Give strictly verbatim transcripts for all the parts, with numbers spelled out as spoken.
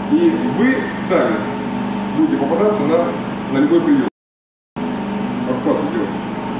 И вы сами будете попадаться на, на любой прием. Обхват идет.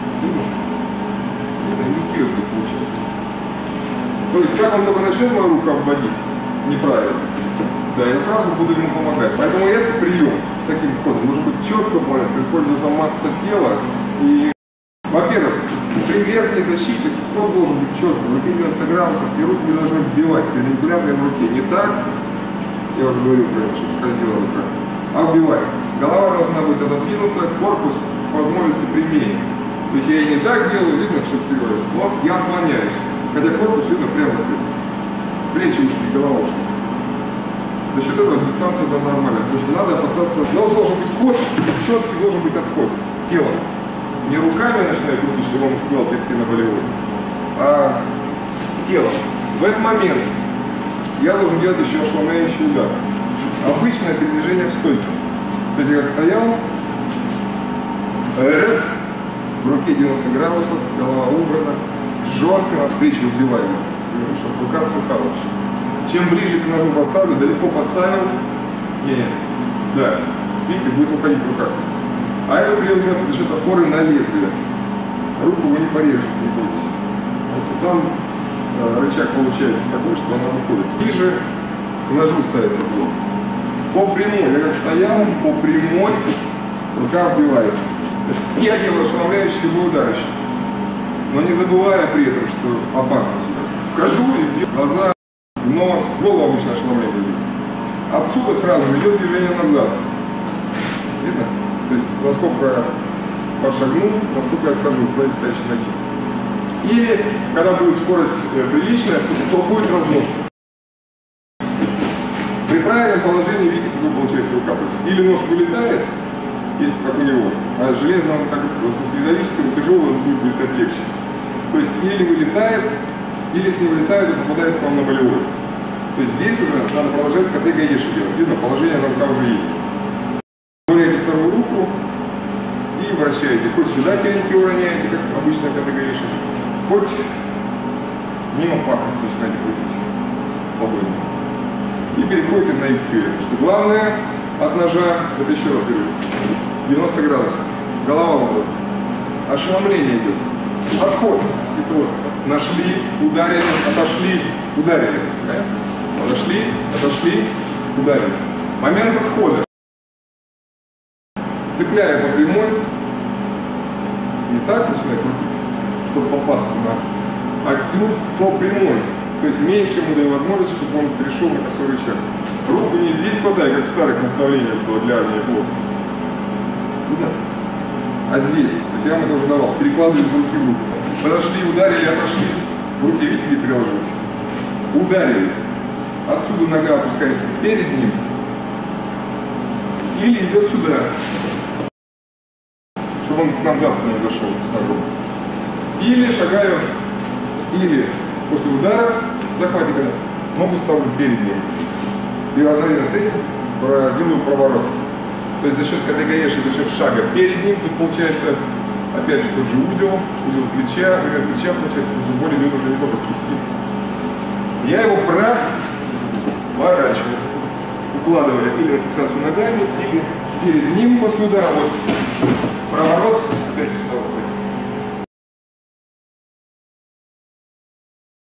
Это имитирует получается. То есть, как он только начнет мою руку обводить неправильно, да, я сразу буду ему помогать. Поэтому этот прием таким ходом должен быть четко понят, используется масса тела. И, во-первых, при верхней защите ход должен быть четко, в руке девяносто градусов, и руки не должны вбивать перпендикулярно в руке. Не так, я уже говорил, что скользила рука, а вбивать. Голова должна быть отодвинута, корпус по возможности прямее. То есть я и не так делаю, видно, что сливаюсь, но я отклоняюсь. Хотя корпус видно прямо здесь. Плечи ушли, голова ушла. За счет этого дистанция была нормальная. Потому что надо опасаться, но должен быть ход, четкий должен быть отход. Телом. Не руками начинаю крутить, чтобы он успел перейти на болевой, а телом. В этот момент я должен делать еще ошеломляющий удар. Обычное передвижение в стойке. То есть я как стоял, РФ, в руке девяносто градусов, голова убрана, жестко навстречу убиваем, чтобы рука слухалась. Чем ближе к ножу поставлю, далеко поставил, не, да, видите, будет уходить рука. А это прием за счет опоры на лезвие. Руку вы не порежете, не бойтесь. Вот там э, рычаг получается такой, что она выходит. Ближе к ножу ставится блок. По прямой, я как стоял, по прямой рука вбивается. Я делаю ошеломляющий любой удар еще. Но не забывая при этом, что опасность. Вхожу и бью глаза, нос, голову обычно ошеломление. Отсюда сразу идет движение назад. Видно? То есть, насколько пошагну, насколько я скажу, своей стоящей ноги. Или, когда будет скорость э, приличная, то будет разнос. При правильном положении, видите, как получается рука. Или нож вылетает, если как у него, а железно он так, с металлического тяжелого он будет вылетать легче. То есть, или вылетает, или если не вылетает, то попадает к вам на болевой. То есть, здесь уже надо положить КТ гаиши делать. Видно, положение на рука уже есть. Более вторую руку и вращаете. Хоть сюда переньки уроняете, как обычно КТ гаиши, хоть мимо паха, то есть надо крутить свободно. И переходите на эфир. Что главное от ножа, это еще раз говорю, девяносто градусов. Голова вот. Ошеломление идет. Отход. И просто нашли, ударили, отошли, ударили. Подошли, отошли, ударили. Момент отхода. Цепляя по прямой, не так начинает крутить, чтобы попасться на, а тянуть по прямой. То есть меньше ему даю возможность, чтобы он перешел на косой рычаг. Руку не здесь хватай, как в старых наставлениях было для армии плохо. Да. А здесь, то есть я вам это уже давал, перекладываю из руки в руку. Подошли, ударили, отошли. В руке видите, приложились. Ударили. Отсюда нога опускается перед ним. Или идет сюда. Чтобы он к нам завтра не зашел с ногой. Или шагаю, или после удара захватика ногу ставлю перед ним. И одновременно с этим делаю проворот. То есть за счет КТ-гаеши, за счет шага перед ним, тут получается опять же тот же узел, узел плеча, узел плеча получается, узел боли идет уже не только в кисти. Я его проворачиваю, укладывая или на фиксацию ногами, или перед ним после удара, вот проворот.